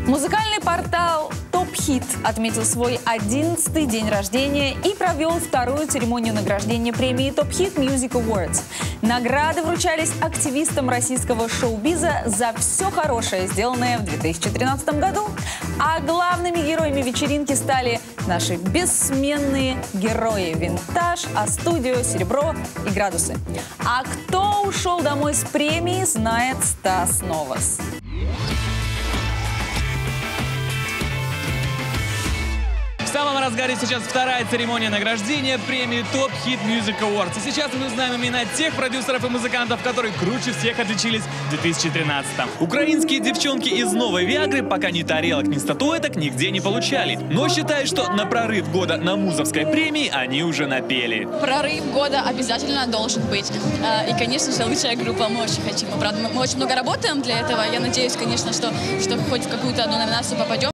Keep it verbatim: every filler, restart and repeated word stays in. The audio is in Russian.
Музыкальный портал Top Hit отметил свой одиннадцатый день рождения и провел вторую церемонию награждения премии Top Hit Music Awards. Награды вручались активистам российского шоу-биза за все хорошее, сделанное в две тысячи тринадцатом году. А главными героями вечеринки стали наши бессменные герои «Винтаж», «А-студио», «Серебро» и «Градусы». А кто ушел домой с премией, знает Стас Новос. В самом разгаре сейчас вторая церемония награждения премии Top Hit Music Awards. И сейчас мы узнаем имена тех продюсеров и музыкантов, которые круче всех отличились в две тысячи тринадцатом. Украинские девчонки из Новой Виагры пока ни тарелок, ни статуэток нигде не получали. Но считают, что на прорыв года на Музовской премии они уже напели. Прорыв года обязательно должен быть. И, конечно же, лучшая группа мы очень хотим. Мы, правда, мы очень много работаем для этого. Я надеюсь, конечно, что, что хоть в какую-то одну номинацию попадем.